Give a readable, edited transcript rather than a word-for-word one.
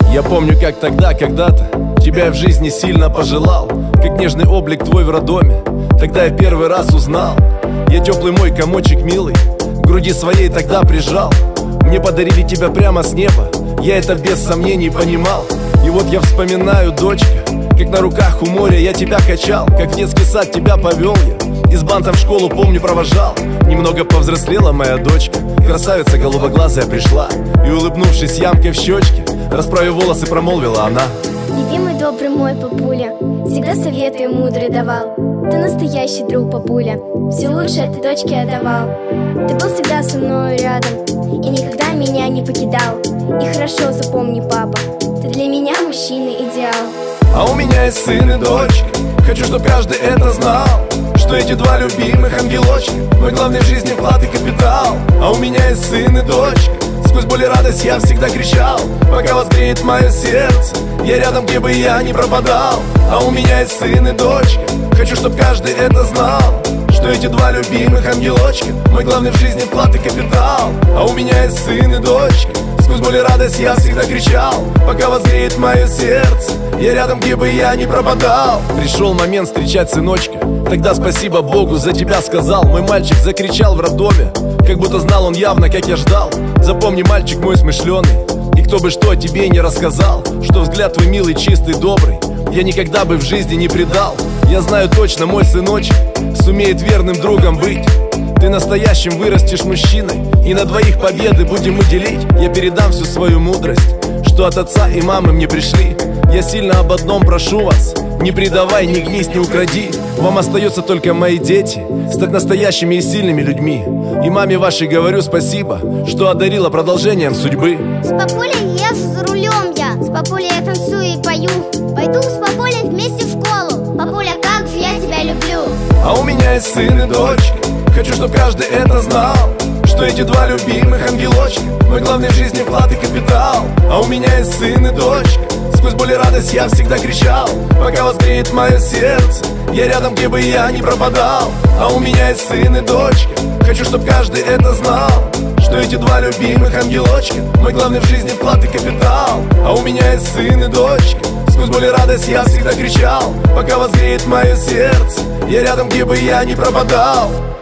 Я помню, как тогда, когда-то тебя я в жизни сильно пожелал, как нежный облик твой в роддоме. Тогда я первый раз узнал. Я теплый мой комочек милый к груди своей тогда прижал. Мне подарили тебя прямо с неба, я это без сомнений понимал. И вот я вспоминаю, дочка, как на руках у моря я тебя качал, как в детский сад тебя повел я, и с бантом в школу, помню, провожал. Немного повзрослела моя дочка, красавица голубоглазая пришла, и, улыбнувшись ямкой в щечке, расправив волосы, промолвила она: любимый добрый мой папуля, всегда советы мудрый давал. Ты настоящий друг, папуля, все лучшее ты дочке отдавал. Ты был всегда со мной рядом и никогда меня не покидал. И хорошо запомни, папа, ты для меня мужчина идеал. А у меня есть сын и дочка, хочу, чтоб каждый это знал, что эти два любимых ангелочка мой главный в жизни вклад и капитал. А у меня есть сын и дочка, сквозь боль и радость я всегда кричал, пока возгреет мое сердце, я рядом, где бы я ни пропадал. А у меня есть сын и дочка, хочу, чтоб каждый это знал, что эти два любимых ангелочка мой главный в жизни вклад и капитал. А у меня есть сын и дочка, сквозь боль и радость я всегда кричал, пока возгреет мое сердце, я рядом, где бы я ни пропадал. Пришел момент встречать сыночка, тогда спасибо Богу за тебя сказал. Мой мальчик закричал в роддоме, как будто знал он явно, как я ждал. Запомни, мальчик мой смышленый, и кто бы что о тебе не рассказал, что взгляд твой милый, чистый, добрый я никогда бы в жизни не предал. Я знаю точно, мой сыночек сумеет верным другом быть. Ты настоящим вырастешь мужчиной, и на двоих победы будем мы делить. Я передам всю свою мудрость, что от отца и мамы мне пришли. Я сильно об одном прошу вас: не предавай, не гнись, не укради. Вам остается только, мои дети, стать настоящими и сильными людьми. И маме вашей говорю спасибо, что одарила продолжением судьбы. С папулей езжу за рулем я, с папулей я танцую и пою. Пойду с папулей вместе в школу, папуля, как же я тебя люблю. А у меня есть сын и дочка, хочу, чтоб каждый это знал, что эти два любимых ангелочка мой главный в жизни вклад и капитал. А у меня есть сын и дочка, сквозь боль и радость я всегда кричал, пока возгреет мое сердце, я рядом, где бы я ни пропадал. А у меня есть сын и дочка, хочу, чтоб каждый это знал, что эти два любимых ангелочка мой главный в жизни вклад и капитал. А у меня есть сын и дочка, сквозь боль и радость я всегда кричал, пока возгреет мое сердце, я рядом, где бы я ни пропадал.